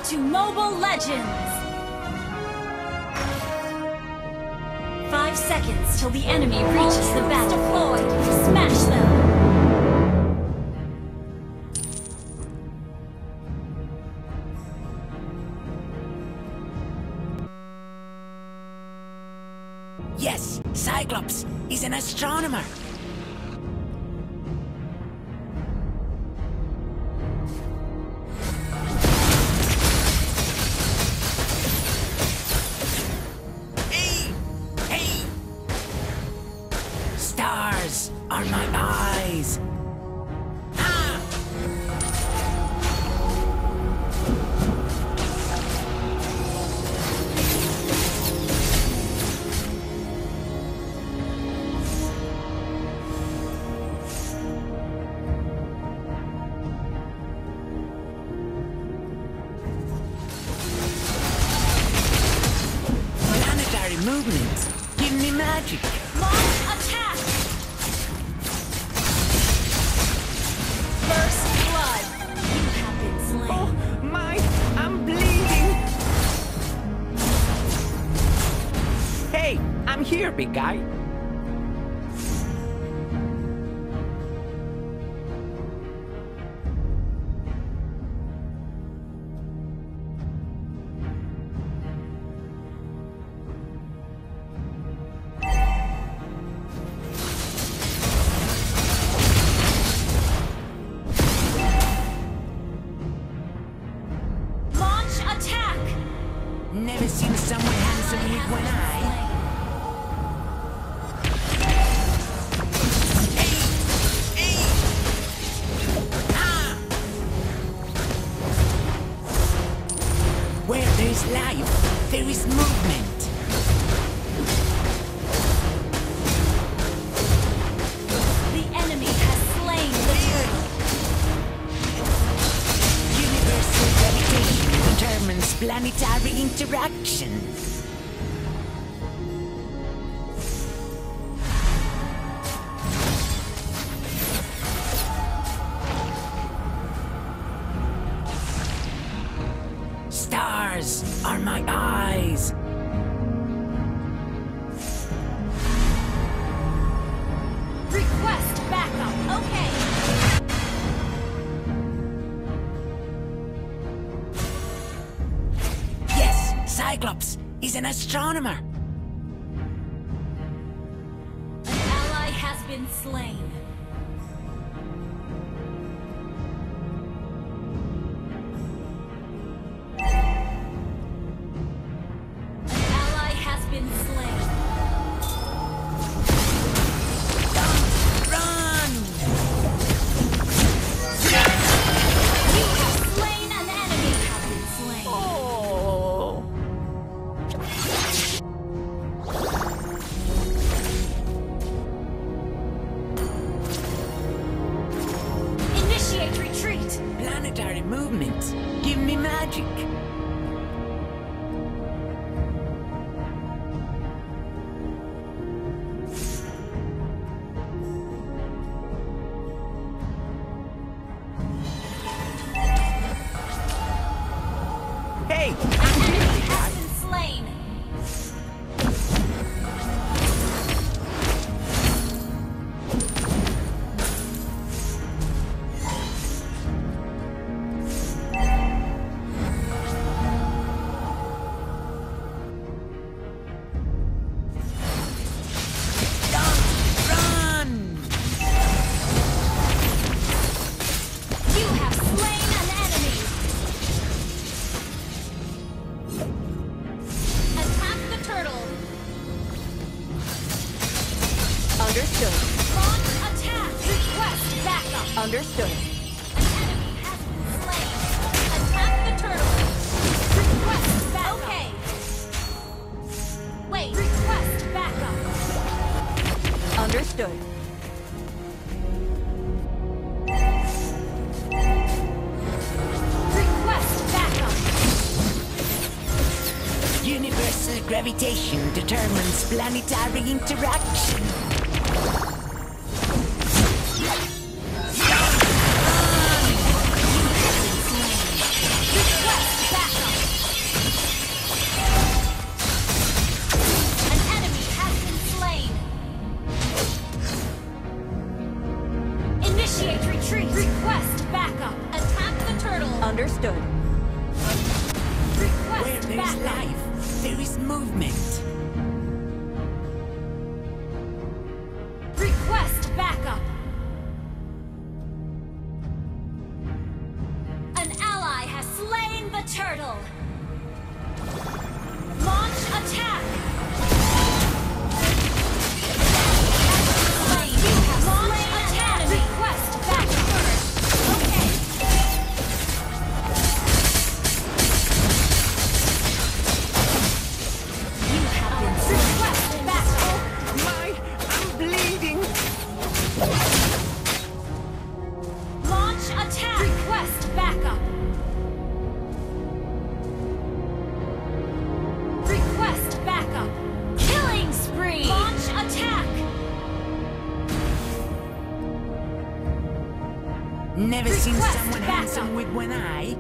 to Mobile Legends! 5 seconds till the enemy reaches the battle. Deployed! Smash them! Yes, Cyclops is an astronomer. Hey! Hey! Stars are my eyes. Ah! Planetary movements give me magic. Launch attack! First blood! You have been slain. I'm bleeding. Hey, I'm here, big guy. Launch attack! Never seen someone handsome with one eye. Hey! Hey! Ah! Where there is life, there is movement. The enemy has slain the Universal gravitation determines planetary interaction. Stars are my eyes. request backup. Okay. Yes, Cyclops is an astronomer. An ally has been slain. An ally has been slain. Run! You have slain an enemy. Have been slain. Oh! Initiate retreat. Planetary movements give me magic. Hey, I'm here, Enemy big guy. has been slain. Run! You have slain an enemy. Attack the turtle. Understood. Launch attack. Request backup. Understood. An enemy has been slain. Attack the turtle. Request backup. Okay. Wait. Request backup. Understood. Request backup. Universal gravitation determines planetary interaction. Request backup. life, there is movement. Request backup. An ally has slain the turtle. Launch attack. Launch attack. Request backup. Okay. You have been request backup. I'm bleeding. Launch attack. Request backup. Request backup. Killing spree. Launch attack. Never seen Request someone backup. handsome with one eye.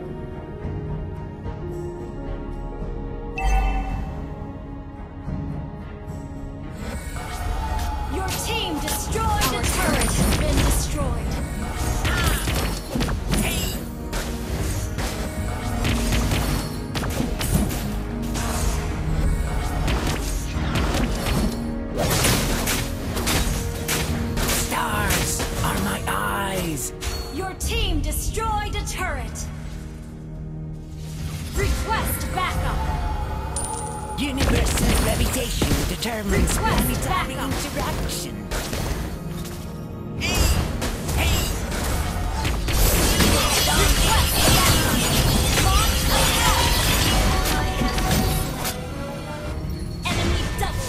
Your team destroyed a turret. Has been destroyed. Hey! Stars are my eyes. Your team destroyed a turret. Request backup. Universal gravitation determines Request planetary backup. interaction. Hey! Hey! Request backup. Launch attack. Enemy double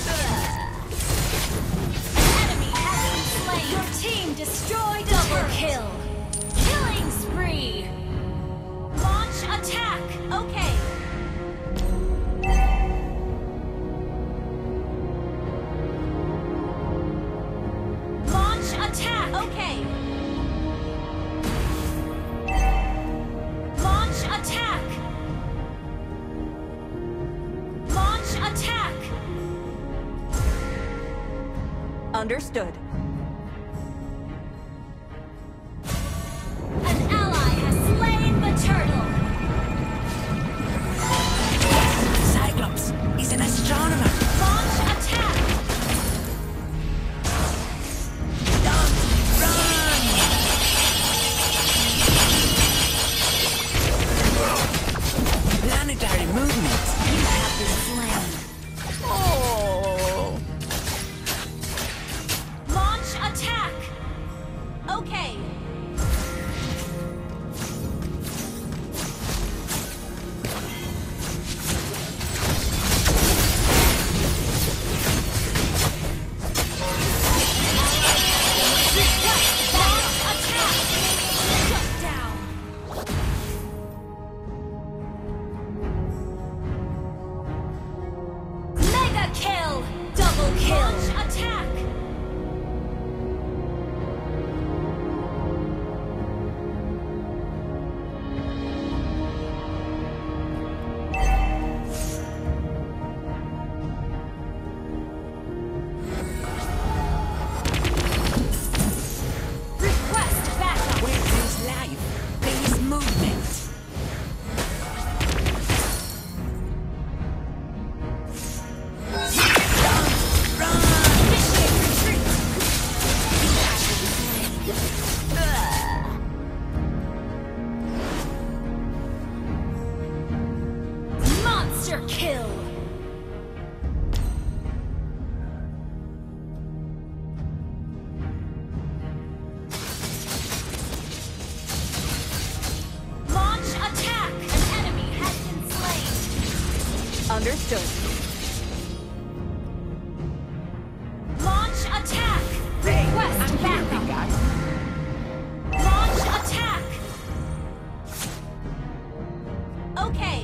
kill. Enemy has been slain. Your team destroyed a double kill. Killing spree. Launch attack. Okay. Launch attack. Okay. Launch attack. Launch attack. Understood. An ally has slain the turtle. Cyclops is an astronomer. Launch attack. Don't run! Planetary movement. You have been slain. Oh! Launch attack. Okay. Launch attack. Shut down. Mega kill. Double kill. Launch attack. Request backup. Where there's life, there is movement. Don't run! Initiate retreat. Monster kill. Launch attack. An enemy has been slain. Understood. Launch attack. Request backup. Launch attack. Okay.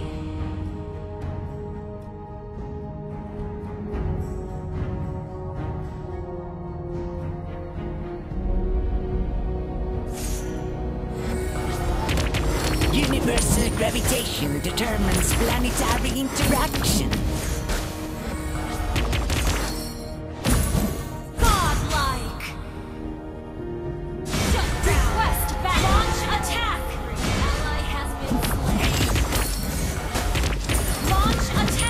Universal gravitation determines planetary interaction. Godlike. Shut down. Request back. Launch attack. Ally has been slain. Launch attack.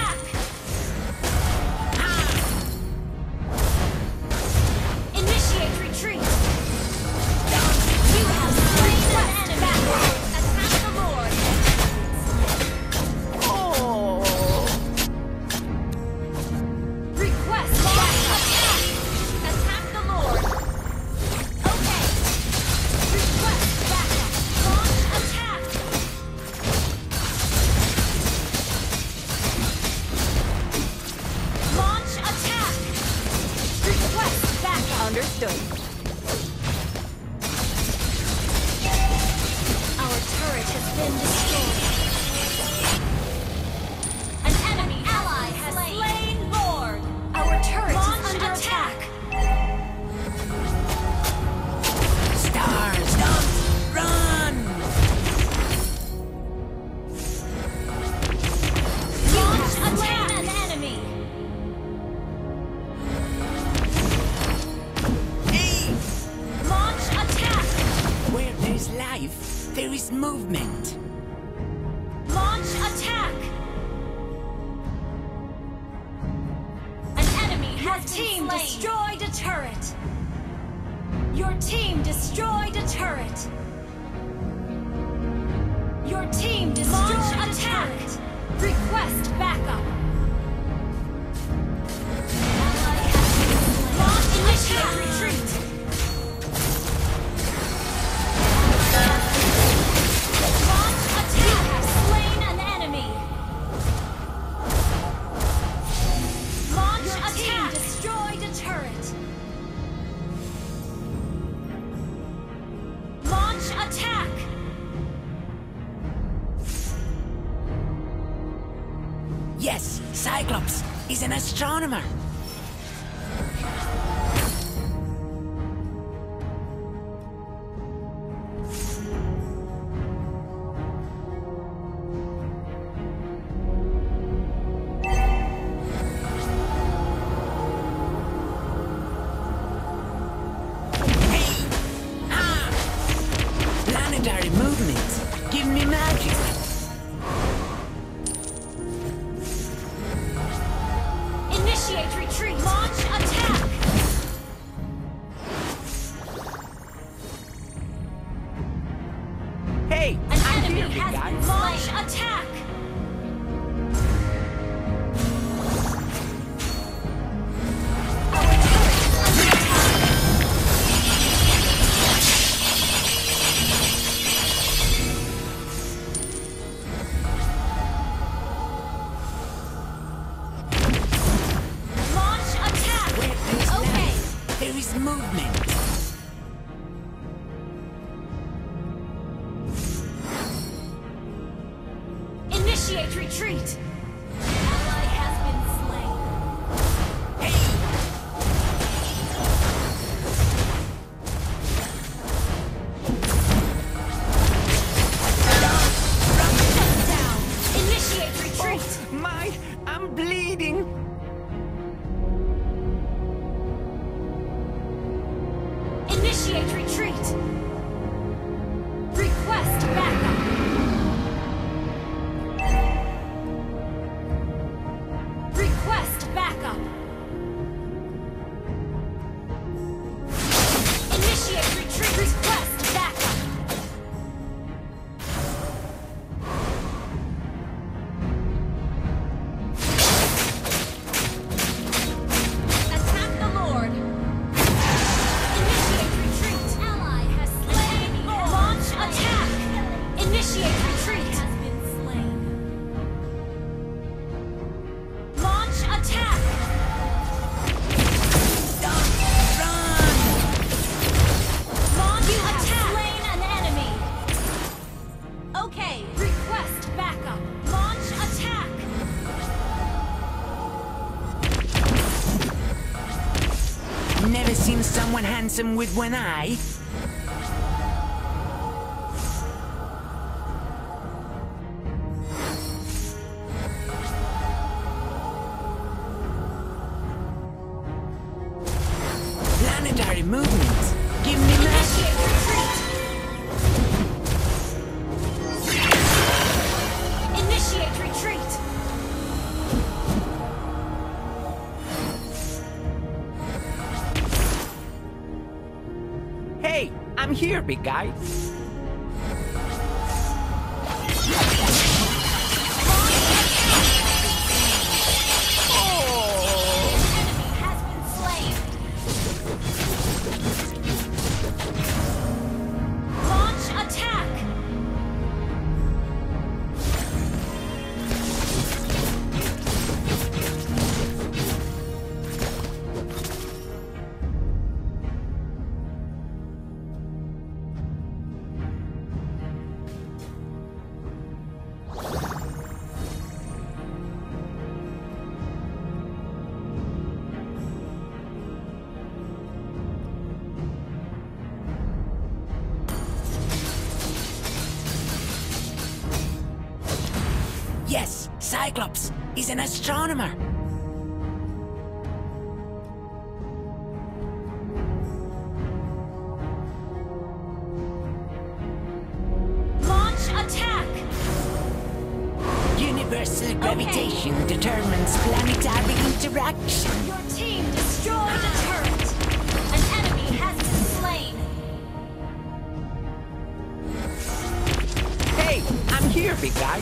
Understood. Our turret has been destroyed. An enemy ally has slain Lord. Our turret is under attack. Stars, don't run! Launch attack an enemy. Hey! Launch attack. Where there's life, there is movement. Launch attack. An enemy has been slain. Destroyed a turret. Your team destroyed a turret. Your team destroyed a turret. Request backup. Launch initiate retreat. Launch attack. Has slain an enemy. Launch attack. Destroyed a turret. Launch attack. Yes, Cyclops is an astronomer. Hey! Ah! Planetary movement. Give me magic. Initiate retreat. Launch attack. Hey, An I'm enemy here, big has guy. been launch attack. Our turret is under attack. Launch attack. Where there's Okay. life, there is movement. Initiate retreat. Ally has been slain. Shut down. Initiate retreat. I'm bleeding. Initiate retreat. Request backup. Request backup. Initiate retreat. Request backup. Attack the Lord. Initiate retreat. Ally has slain. Launch attack. Initiate retreat. Has been slain. Launch attack. Run! Launch attack. Slain an enemy. Okay. Request backup. Launch attack. Never seen someone handsome with one eye. Planetary movement. Give me magic. Initiate retreat. Initiate retreat. Hey, I'm here, big guy. Enemy has been slain. Launch attack. Stars! Cyclops! He's an astronomer! Launch attack! Universal gravitation determines planetary interaction. Your team destroyed a turret! An enemy has been slain! Hey, I'm here, big guy.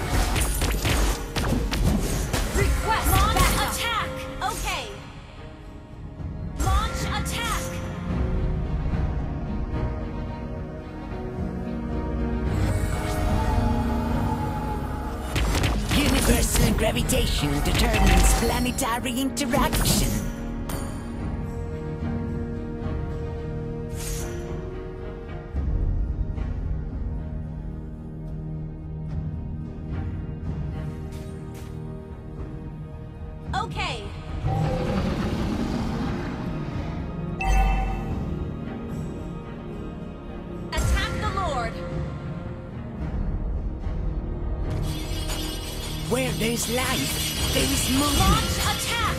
Request launch attack! Okay. Launch attack! Universal gravitation determines planetary interaction. Okay. Attack the Lord! Where there's life, there is movement. Launch attack!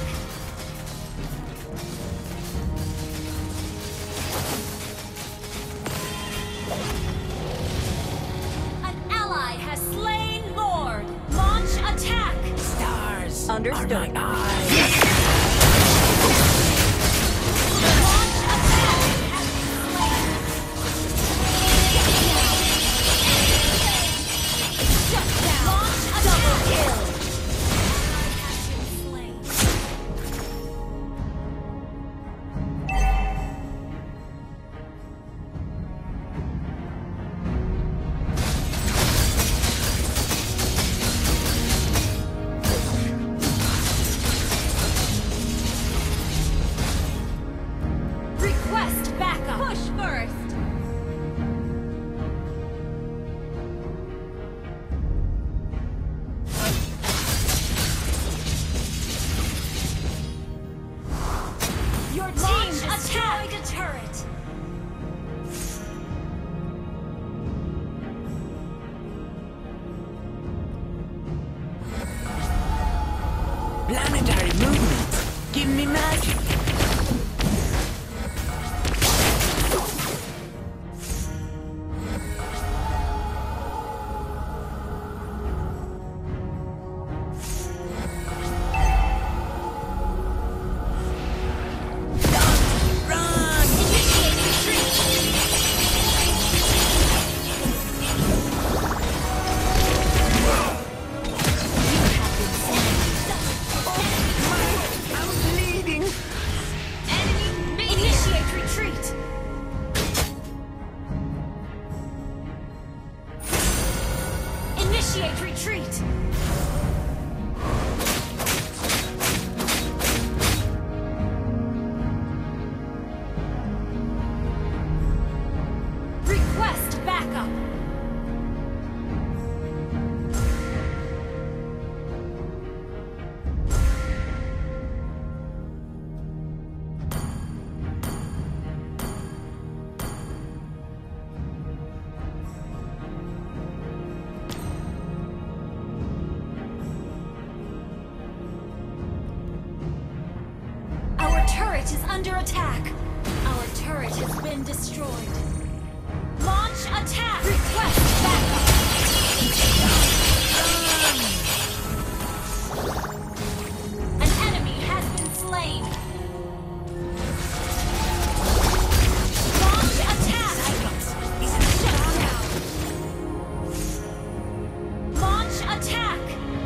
An ally has slain Lord! Launch attack! Stars Understood. are my eyes. Launch attack! Has been slain! Shut down! Launch attack! Kill! Has been slain. Request backup! Push first! Your team destroyed a turret! Planetary movement. Give me magic. Run! Initiate retreat! I'm bleeding. Initiate retreat! Initiate retreat! Request backup! Our turret is under attack. Our turret has been destroyed. Launch attack! Request backup! An enemy has been slain. Launch attack! Cyclops. He's an astronomer. Launch attack!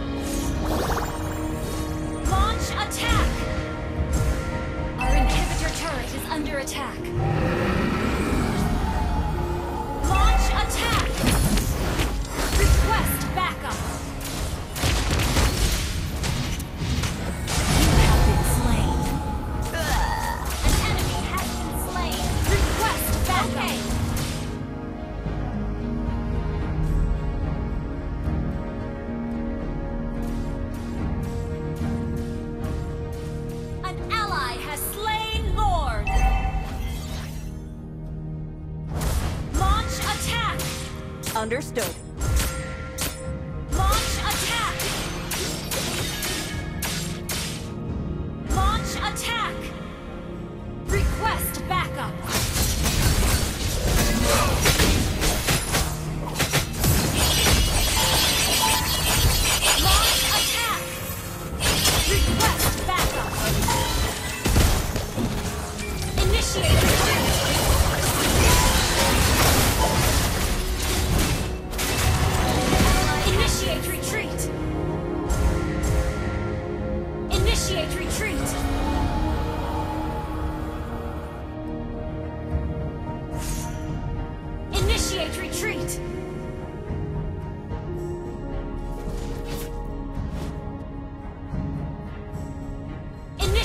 Launch attack! Our inhibitor turret is under attack. Launch attack! Request backup! You have been slain. An enemy has been slain. Request backup! An ally has slain Lord! Launch attack! Understood. Launch attack!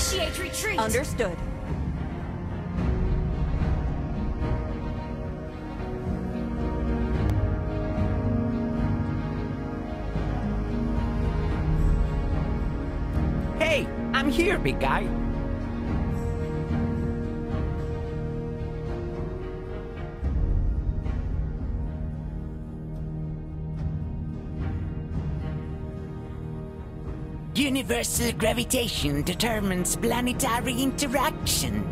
Initiate retreat! Understood. Hey, I'm here, big guy. Universal gravitation determines planetary interaction.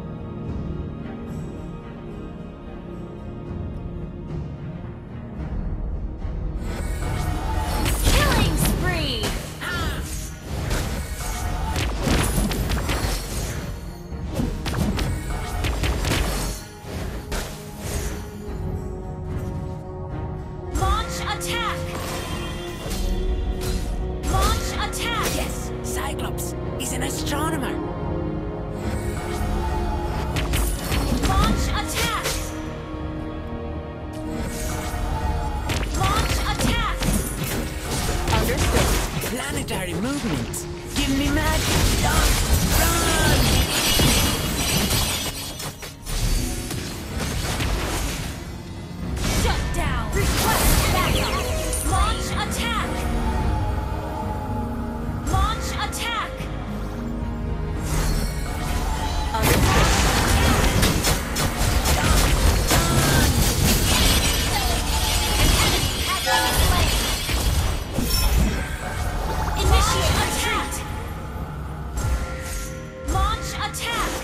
Killing spree! Launch attack! Launch attack! Yes, Cyclops is an astronomer. Launch attack! Launch attack! Understood. Planetary movements. Give me magic. Run! Shut down! Request backup! Launch attack! Launch attack! Initiate attack! Launch attack!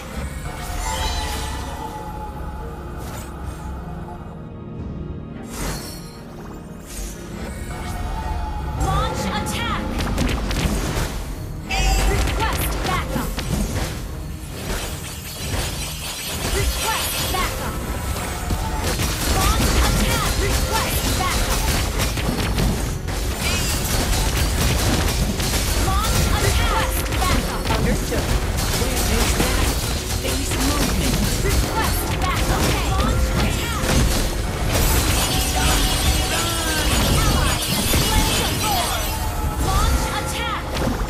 Launch attack! Request backup! Request backup! Launch attack! Request backup! Launch attack! Backup! Understood. There is movement. Request backup! Launch attack! Ally has slain the Thor! Launch attack!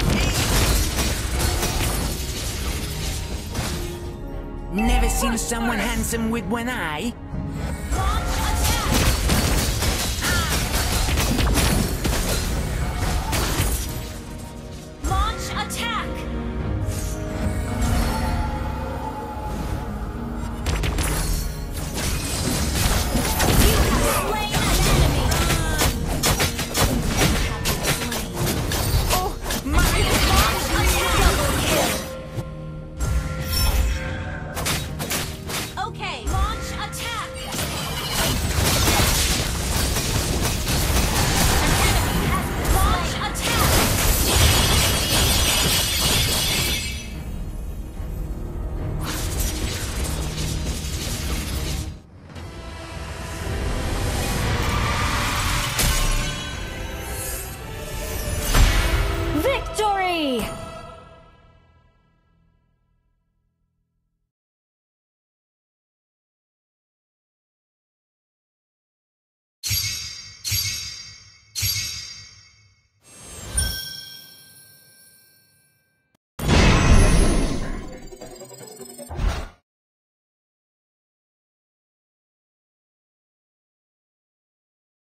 Never seen someone handsome with one eye. Launch attack! Launch attack! You have slain an enemy! Oh, my Launch attack! Double kill! Okay, launch attack! An enemy has launch attack! Victory!